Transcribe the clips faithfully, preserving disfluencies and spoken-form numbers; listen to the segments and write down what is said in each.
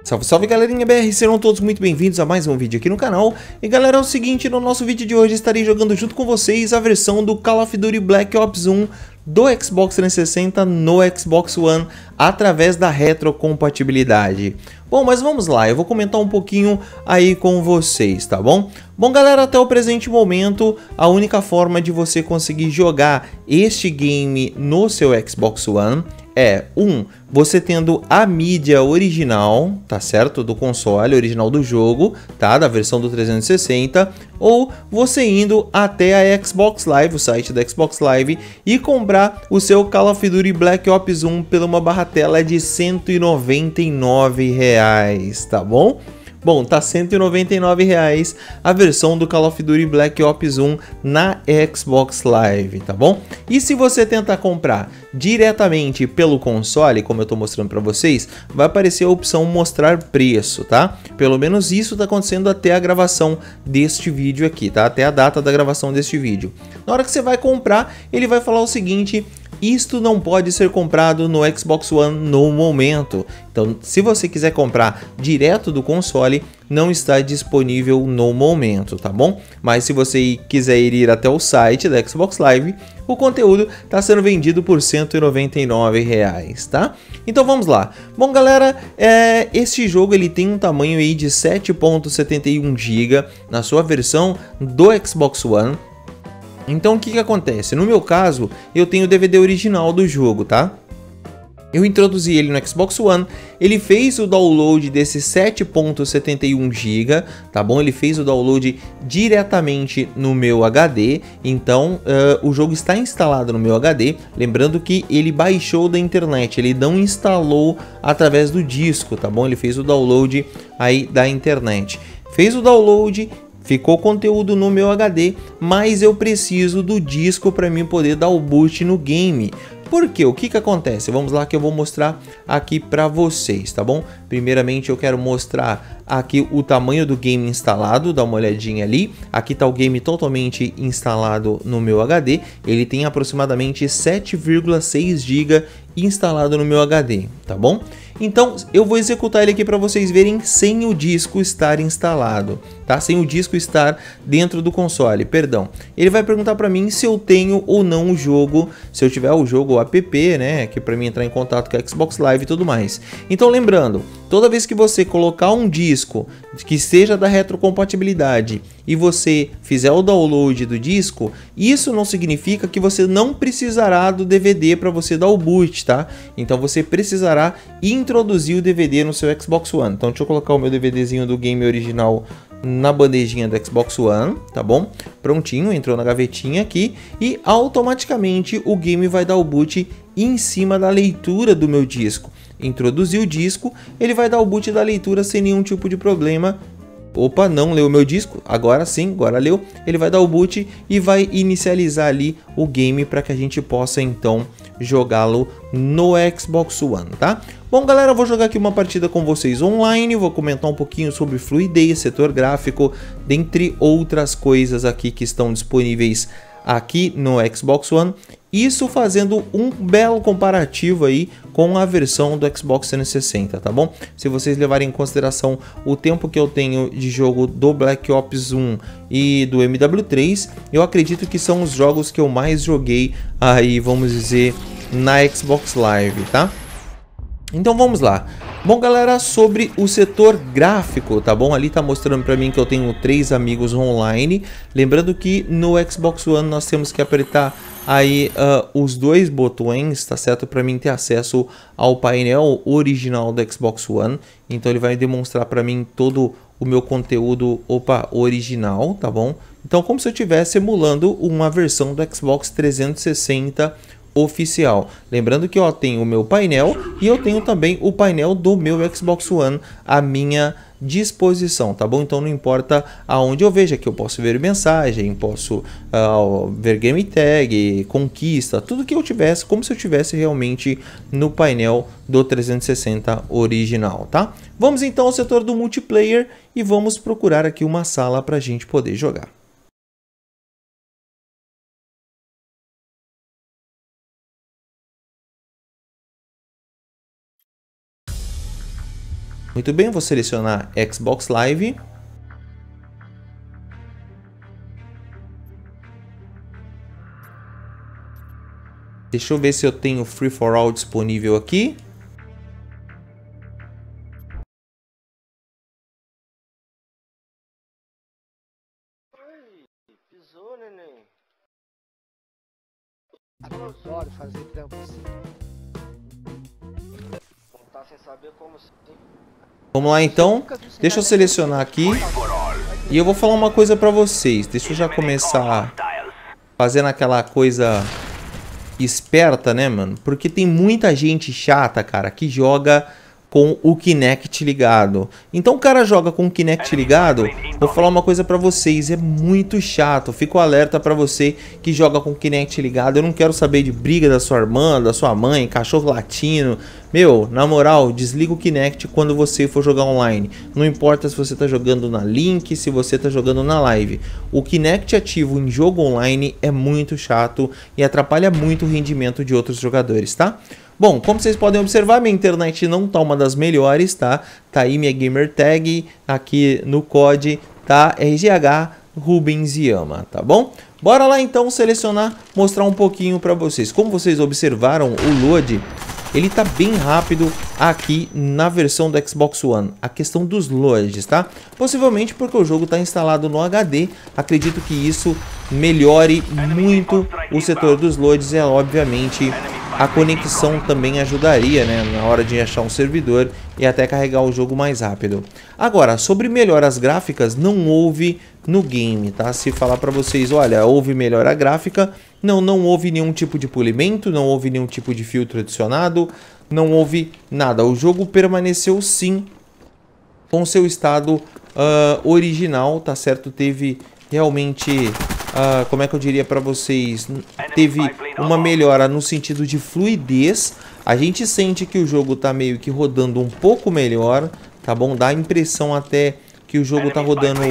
Salve, salve galerinha B R, sejam todos muito bem-vindos a mais um vídeo aqui no canal. E galera, é o seguinte, no nosso vídeo de hoje estarei jogando junto com vocês a versão do Call of Duty Black Ops um do Xbox trezentos e sessenta no Xbox One através da retrocompatibilidade. Bom, mas vamos lá, eu vou comentar um pouquinho aí com vocês, tá bom? Bom galera, até o presente momento, a única forma de você conseguir jogar este game no seu Xbox One é, um, você tendo a mídia original, tá certo? Do console, original do jogo, tá? Da versão do trezentos e sessenta, ou você indo até a Xbox Live, o site da Xbox Live, e comprar o seu Call of Duty Black Ops um pela uma bagatela de cento e noventa e nove reais, tá bom? Bom, tá cento e noventa e nove reais a versão do Call of Duty Black Ops um na Xbox Live, tá bom? E se você tentar comprar diretamente pelo console, como eu tô mostrando para vocês, vai aparecer a opção mostrar preço, tá? Pelo menos isso tá acontecendo até a gravação deste vídeo aqui, tá? Até a data da gravação deste vídeo. Na hora que você vai comprar, ele vai falar o seguinte: isto não pode ser comprado no Xbox One no momento. Então, se você quiser comprar direto do console, não está disponível no momento, tá bom? Mas se você quiser ir até o site da Xbox Live, o conteúdo está sendo vendido por cento e noventa e nove reais, tá? Então vamos lá. Bom galera, é, este jogo ele tem um tamanho aí de sete ponto setenta e um gigas na sua versão do Xbox One. Então o que que acontece? No meu caso, eu tenho o D V D original do jogo, tá? Eu introduzi ele no Xbox One, ele fez o download desse sete ponto setenta e um gigas, tá bom? Ele fez o download diretamente no meu H D, então uh, o jogo está instalado no meu H D, lembrando que ele baixou da internet, ele não instalou através do disco, tá bom? Ele fez o download aí da internet. Fez o download, ficou conteúdo no meu H D, mas eu preciso do disco para mim poder dar o boot no game. Por quê? O que que acontece? Vamos lá que eu vou mostrar aqui para vocês, tá bom? Primeiramente eu quero mostrar aqui o tamanho do game instalado, dá uma olhadinha ali. Aqui tá o game totalmente instalado no meu H D. Ele tem aproximadamente sete vírgula seis gigas instalado no meu H D, tá bom? Então eu vou executar ele aqui para vocês verem sem o disco estar instalado, tá? Sem o disco estar dentro do console, perdão. Ele vai perguntar para mim se eu tenho ou não o jogo, se eu tiver o jogo o app, né? Que para mim entrar em contato com a Xbox Live e tudo mais. Então lembrando, toda vez que você colocar um disco que seja da retrocompatibilidade e você fizer o download do disco, isso não significa que você não precisará do D V D para você dar o boot, tá? Então você precisará introduzir o D V D no seu Xbox One. Então deixa eu colocar o meu DVDzinho do game original na bandejinha do Xbox One, tá bom? Prontinho, entrou na gavetinha aqui e automaticamente o game vai dar o boot em cima da leitura do meu disco. Introduzir o disco, ele vai dar o boot da leitura sem nenhum tipo de problema. Opa, não leu o meu disco, agora sim, agora leu. Ele vai dar o boot e vai inicializar ali o game para que a gente possa então jogá-lo no Xbox One, tá? Bom galera, eu vou jogar aqui uma partida com vocês online, vou comentar um pouquinho sobre fluidez, setor gráfico, dentre outras coisas aqui que estão disponíveis aqui no Xbox One. Isso fazendo um belo comparativo aí com a versão do Xbox trezentos e sessenta, tá bom? Se vocês levarem em consideração o tempo que eu tenho de jogo do Black Ops um e do M W três, eu acredito que são os jogos que eu mais joguei aí, vamos dizer, na Xbox Live, tá? Então vamos lá. Bom galera, sobre o setor gráfico, tá bom? Ali tá mostrando pra mim que eu tenho três amigos online. Lembrando que no Xbox One nós temos que apertar aí uh, os dois botões, tá certo? Para mim ter acesso ao painel original do Xbox One. Então ele vai demonstrar para mim todo o meu conteúdo, opa, original, tá bom? Então como se eu estivesse emulando uma versão do Xbox trezentos e sessenta oficial. Lembrando que eu tenho o meu painel e eu tenho também o painel do meu Xbox One à minha disposição, tá bom? Então não importa aonde eu veja, que eu posso ver mensagem, posso uh, ver game tag, conquista, tudo que eu tivesse, como se eu tivesse realmente no painel do trezentos e sessenta original, tá? Vamos então ao setor do multiplayer e vamos procurar aqui uma sala para a gente poder jogar. Muito bem, vou selecionar Xbox Live. Deixa eu ver se eu tenho Free for All disponível aqui. Pisou, neném. Adoro fazer trampo assim. Contar sem saber como assim. Vamos lá então. Deixa eu selecionar aqui. E eu vou falar uma coisa pra vocês. Deixa eu já começar fazendo aquela coisa esperta, né, mano? Porque tem muita gente chata, cara, que joga com o Kinect ligado. Então o cara joga com o Kinect ligado. Vou falar uma coisa pra vocês, é muito chato. Fico alerta pra você que joga com o Kinect ligado. Eu não quero saber de briga da sua irmã, da sua mãe, cachorro latino. Meu, na moral, desliga o Kinect quando você for jogar online. Não importa se você tá jogando na Link, se você tá jogando na Live. O Kinect ativo em jogo online é muito chato e atrapalha muito o rendimento de outros jogadores, tá? Bom, como vocês podem observar, minha internet não tá uma das melhores, tá? Tá aí minha gamer tag, aqui no C O D, tá? R G H Rubens Yama, tá bom? Bora lá então selecionar, mostrar um pouquinho pra vocês. Como vocês observaram, o load, ele tá bem rápido aqui na versão do Xbox One. A questão dos loads, tá? Possivelmente porque o jogo tá instalado no H D. Acredito que isso melhore muito o setor dos loads. É obviamente a conexão também ajudaria, né, na hora de achar um servidor e até carregar o jogo mais rápido. Agora, sobre melhoras gráficas, não houve no game, tá? Se falar pra vocês, olha, houve melhora gráfica, não, não houve nenhum tipo de polimento, não houve nenhum tipo de filtro adicionado, não houve nada. O jogo permaneceu sim com seu estado uh, original, tá certo? Teve realmente, uh, como é que eu diria pra vocês, teve uma melhora no sentido de fluidez. A gente sente que o jogo tá meio que rodando um pouco melhor, tá bom? Dá a impressão até que o jogo tá rodando,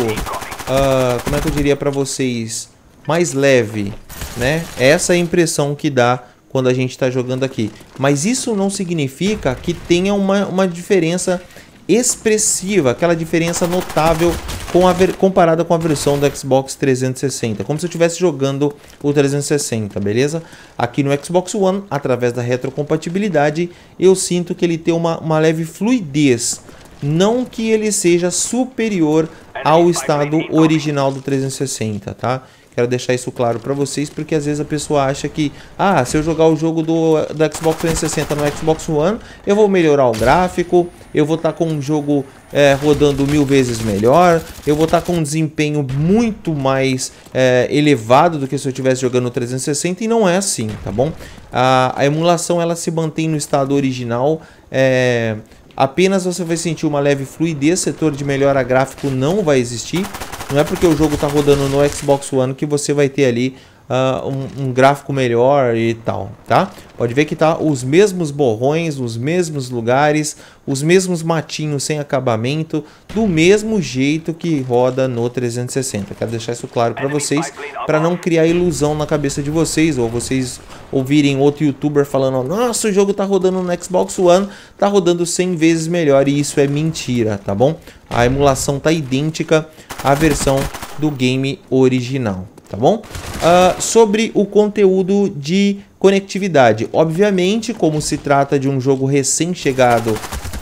uh, como é que eu diria pra vocês, mais leve, né? Essa é a impressão que dá quando a gente tá jogando aqui. Mas isso não significa que tenha uma, uma diferença expressiva, aquela diferença notável com a ver, comparada com a versão do Xbox trezentos e sessenta, como se eu estivesse jogando o trezentos e sessenta, beleza? Aqui no Xbox One, através da retrocompatibilidade, eu sinto que ele tem uma, uma leve fluidez, não que ele seja superior ao estado original do trezentos e sessenta, tá? Quero deixar isso claro para vocês, porque às vezes a pessoa acha que, ah, se eu jogar o jogo do, do Xbox trezentos e sessenta no Xbox One, eu vou melhorar o gráfico, eu vou estar tá com um jogo é, rodando mil vezes melhor, eu vou estar tá com um desempenho muito mais é, elevado do que se eu estivesse jogando no trezentos e sessenta, e não é assim, tá bom? A, a emulação, ela se mantém no estado original, é... apenas você vai sentir uma leve fluidez, setor de melhora gráfico não vai existir. Não é porque o jogo está rodando no Xbox One que você vai ter ali uh, um, um gráfico melhor e tal, tá? Pode ver que tá os mesmos borrões, os mesmos lugares, os mesmos matinhos sem acabamento, do mesmo jeito que roda no trezentos e sessenta. Quero deixar isso claro para vocês, para não criar ilusão na cabeça de vocês, ou vocês ouvirem outro youtuber falando, nossa, o jogo tá rodando no Xbox One, tá rodando cem vezes melhor, e isso é mentira, tá bom? A emulação tá idêntica à versão do game original, tá bom? Uh, sobre o conteúdo de conectividade, obviamente, como se trata de um jogo recém-chegado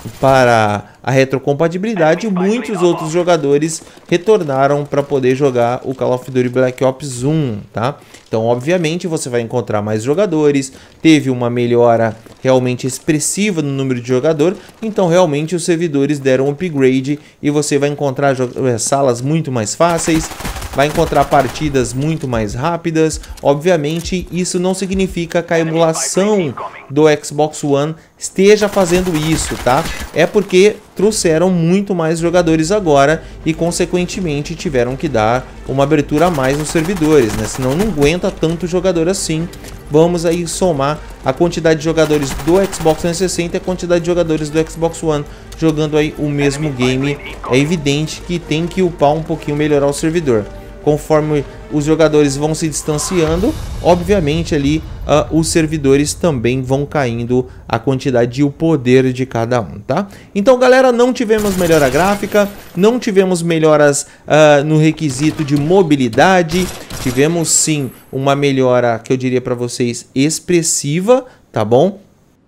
para a retrocompatibilidade, muitos outros jogadores retornaram para poder jogar o Call of Duty Black Ops um, tá? Então, obviamente, você vai encontrar mais jogadores, teve uma melhora realmente expressiva no número de jogador, então realmente os servidores deram um upgrade e você vai encontrar salas muito mais fáceis, vai encontrar partidas muito mais rápidas. Obviamente, isso não significa que a emulação do Xbox One esteja fazendo isso, tá? É porque trouxeram muito mais jogadores agora e, consequentemente, tiveram que dar uma abertura a mais nos servidores, né? Senão não aguenta tanto jogador assim. Vamos aí somar a quantidade de jogadores do Xbox trezentos e sessenta e a quantidade de jogadores do Xbox One jogando aí o mesmo game. É evidente que tem que upar um pouquinho, melhorar o servidor. conforme os jogadores vão se distanciando, obviamente ali uh, os servidores também vão caindo a quantidade e o poder de cada um, tá? Então, galera, não tivemos melhora gráfica, não tivemos melhoras uh, no requisito de mobilidade, tivemos sim uma melhora que eu diria para vocês expressiva, tá bom?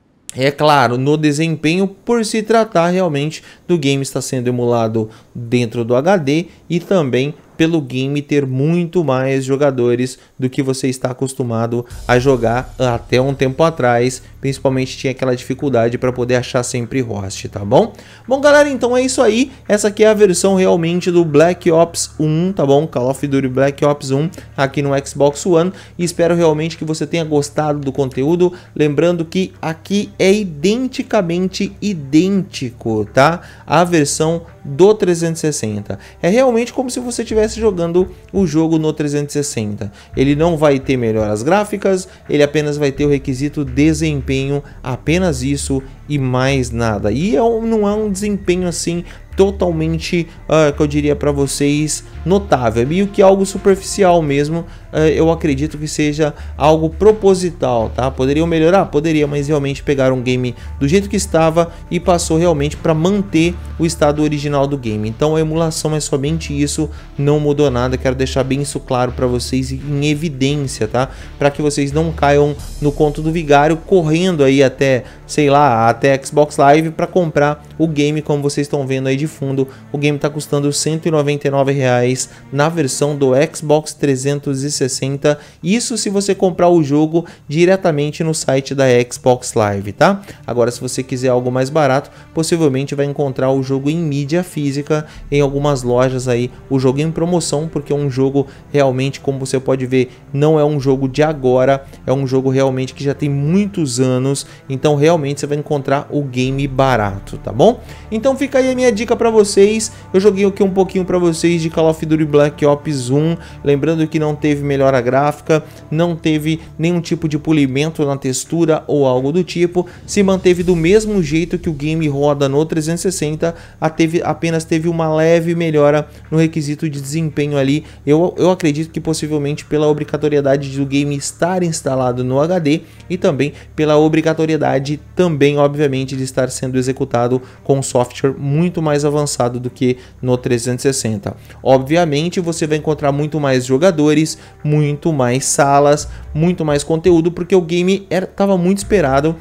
É claro, no desempenho, por se tratar realmente do game estar sendo emulado dentro do H D e também pelo game ter muito mais jogadores do que você está acostumado a jogar até um tempo atrás. Principalmente tinha aquela dificuldade para poder achar sempre host, tá bom? Bom, galera, então é isso aí. Essa aqui é a versão realmente do Black Ops um, tá bom? Call of Duty Black Ops um aqui no Xbox One. E espero realmente que você tenha gostado do conteúdo. Lembrando que aqui é identicamente idêntico, tá? A versão do trezentos e sessenta. É realmente como se você estivesse jogando o jogo no trezentos e sessenta. Ele não vai ter melhoras gráficas, ele apenas vai ter o requisito desempenho, apenas isso e mais nada. E é um, não é um desempenho assim totalmente, uh, que eu diria para vocês, notável. É meio que algo superficial mesmo. Uh, eu acredito que seja algo proposital, tá? Poderiam melhorar? Poderia, mas realmente pegaram um game do jeito que estava e passou realmente para manter o estado original do game. Então a emulação é somente isso, não mudou nada. Quero deixar bem isso claro para vocês em evidência, tá? Para que vocês não caiam no conto do vigário correndo aí até, sei lá, até Xbox Live para comprar o game, como vocês estão vendo aí de fundo. O game está custando cento e noventa e nove reais na versão do Xbox trezentos e sessenta. Isso se você comprar o jogo diretamente no site da Xbox Live, tá? Agora, se você quiser algo mais barato, possivelmente vai encontrar o jogo em mídia física em algumas lojas aí, o jogo em promoção, porque é um jogo realmente, como você pode ver, não é um jogo de agora, é um jogo realmente que já tem muitos anos. Então realmente você vai encontrar o game barato, tá bom? Então fica aí a minha dica para vocês. Eu joguei aqui um pouquinho para vocês de Call of Duty Black Ops um, lembrando que não teve melhora gráfica, não teve nenhum tipo de polimento na textura ou algo do tipo, se manteve do mesmo jeito que o game roda no trezentos e sessenta, a teve, apenas teve uma leve melhora no requisito de desempenho ali. Eu, eu acredito que possivelmente pela obrigatoriedade do game estar instalado no H D e também pela obrigatoriedade também, obviamente, de estar sendo executado com software muito mais avançado do que no trezentos e sessenta. Obviamente você vai encontrar muito mais jogadores, muito mais salas, muito mais conteúdo, porque o game estava muito esperado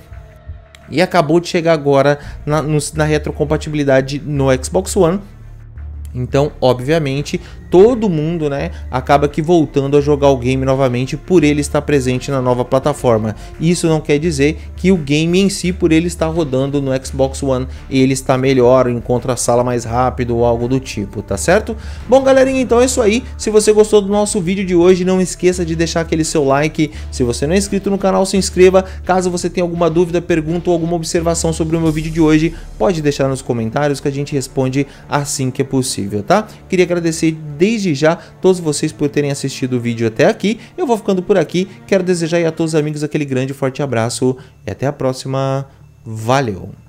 e acabou de chegar agora na, no, na retrocompatibilidade no Xbox One. Então, obviamente, todo mundo, né, acaba que voltando a jogar o game novamente por ele estar presente na nova plataforma. Isso não quer dizer que o game em si, por ele estar rodando no Xbox One, ele está melhor, encontra a sala mais rápido ou algo do tipo, tá certo? Bom, galerinha, então é isso aí. Se você gostou do nosso vídeo de hoje, não esqueça de deixar aquele seu like. Se você não é inscrito no canal, se inscreva. Caso você tenha alguma dúvida, pergunta ou alguma observação sobre o meu vídeo de hoje, pode deixar nos comentários que a gente responde assim que é possível, tá? Queria agradecer desde já todos vocês por terem assistido o vídeo até aqui. Eu vou ficando por aqui. Quero desejar aí a todos os amigos aquele grande e forte abraço e até a próxima. Valeu!